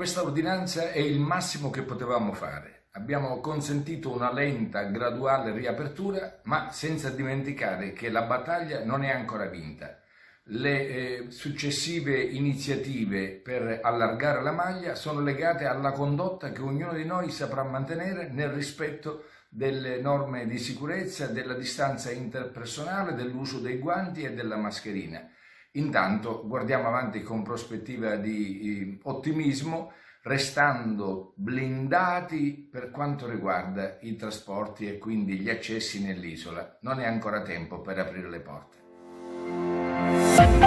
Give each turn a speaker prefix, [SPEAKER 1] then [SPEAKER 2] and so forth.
[SPEAKER 1] Questa ordinanza è il massimo che potevamo fare. Abbiamo consentito una lenta, graduale riapertura, ma senza dimenticare che la battaglia non è ancora vinta. Le successive iniziative per allargare la maglia sono legate alla condotta che ognuno di noi saprà mantenere nel rispetto delle norme di sicurezza, della distanza interpersonale, dell'uso dei guanti e della mascherina. Intanto guardiamo avanti con prospettiva di ottimismo, restando blindati per quanto riguarda i trasporti e quindi gli accessi nell'isola. Non è ancora tempo per aprire le porte.